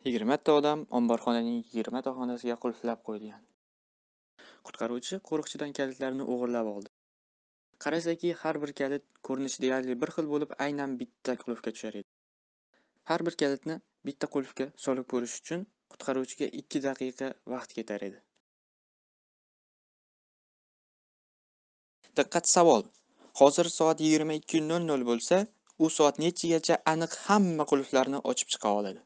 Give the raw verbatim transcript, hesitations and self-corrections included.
yigirma ta odam omborxonaning yigirma ta xonasiga qulflab qo'yilgan. Qutqaruvchi qo'riqchidan kalitlarni o'g'irlab oldi. Qarasaki, har bir kalit ko'rinishi deyarli bir xil bo'lib, aynan bitta qulfga tushar edi. Har bir kalitni bitta qulfga solib ko'rish uchun qutqaruvchiga ikki daqiqa vaqt ketar edi. Diqqat savol. Hozir soat yigirma ikki nol nol bo'lsa, u soat nechigacha aniq hamma qulflarni ochib chiqa oladi?